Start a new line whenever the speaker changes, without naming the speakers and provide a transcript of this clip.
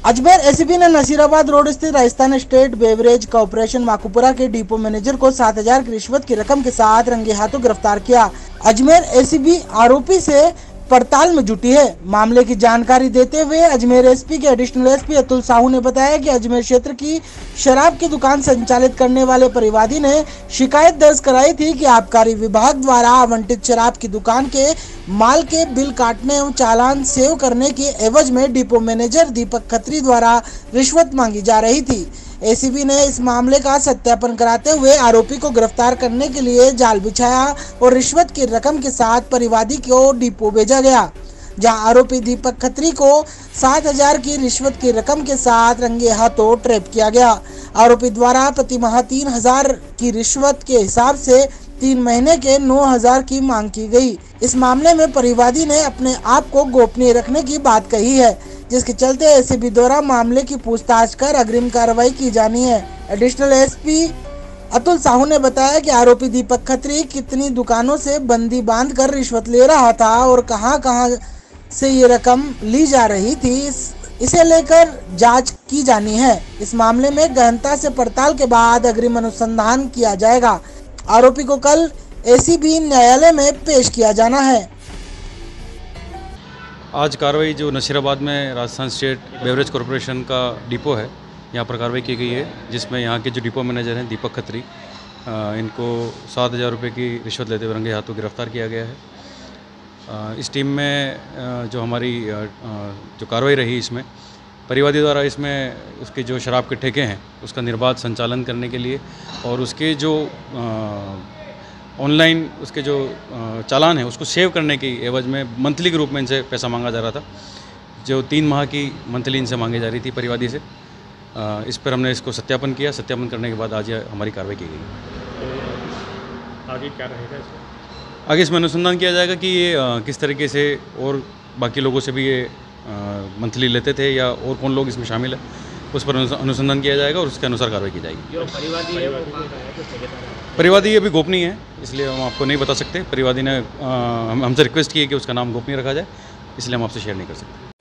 Ajmer ACP ने Nasirabad road स्थित Rajasthan state beverage corporation Makupura के डिपो मैनेजर को 7,000 की रिश्वत की रकम के साथ रंगे हाथों गिरफ्तार किया। अजमेर एसीबी आरोपी से पड़ताल में जुटी है। मामले की जानकारी देते हुए अजमेर एसपी के एडिशनल एसपी अतुल साहू ने बताया कि अजमेर क्षेत्र की शराब की दुकान संचालित करने वाले परिवादी ने शिकायत दर्ज कराई थी कि आबकारी विभाग द्वारा आवंटित शराब की दुकान के माल के बिल काटने एवं चालान सेव करने के एवज में डिपो मैनेजर दीपक खत्री द्वारा रिश्वत मांगी जा रही थी। एसीबी ने इस मामले का सत्यापन कराते हुए आरोपी को गिरफ्तार करने के लिए जाल बिछाया और रिश्वत की रकम के साथ परिवादी को डिपो भेजा गया, जहां आरोपी दीपक खत्री को 7,000 की रिश्वत की रकम के साथ रंगे हाथों ट्रैप किया गया। आरोपी द्वारा प्रति माह 3,000 की रिश्वत के हिसाब से 3 महीने के 9,000 की मांग की गई। इस मामले में परिवादी ने अपने आप को गोपनीय रखने की बात कही है, जिसके चलते एसीबी द्वारा मामले की पूछताछ कर अग्रिम कार्रवाई की जानी है। एडिशनल एसपी अतुल साहू ने बताया कि आरोपी दीपक खत्री कितनी दुकानों से बंदी बांधकर रिश्वत ले रहा था और कहां-कहां से ये रकम ली जा रही थी, इसे लेकर जांच की जानी है। इस मामले में गहनता से पड़ताल के बाद अग्रिम अनुसंधान किया जाएगा। आरोपी को कल एसीबी न्यायालय में पेश किया जाना है।
आज कार्रवाई जो नसीराबाद में राजस्थान स्टेट बेवरेज कॉरपोरेशन का डिपो है, यहाँ पर कार्रवाई की गई है, जिसमें यहाँ के जो डिपो मैनेजर हैं दीपक खत्री, इनको 7,000 रुपये की रिश्वत लेते हुए रंगे हाथों गिरफ्तार किया गया है। इस टीम में जो हमारी जो कार्रवाई रही, इसमें परिवादी द्वारा इसमें उसके जो शराब के ठेके हैं उसका निर्बाध संचालन करने के लिए और उसके जो ऑनलाइन उसके जो चालान है उसको सेव करने की एवज में मंथली के रूप में इनसे पैसा मांगा जा रहा था, जो 3 माह की मंथली इनसे मांगी जा रही थी परिवादी से। इस पर हमने इसको सत्यापन किया। सत्यापन करने के बाद आज हमारी कार्रवाई की गई।
तो आगे क्या रहेगा इसमें?
आगे इसमें अनुसंधान किया जाएगा कि ये किस तरीके से और बाकी लोगों से भी ये मंथली लेते थे या और कौन लोग इसमें शामिल है, उस पर अनुसंधान किया जाएगा और उसके अनुसार कार्रवाई की जाएगी। परिवादी अभी गोपनीय है, इसलिए हम आपको नहीं बता सकते। परिवादी ने हमसे रिक्वेस्ट की है कि उसका नाम गोपनीय रखा जाए, इसलिए हम आपसे शेयर नहीं कर सकते।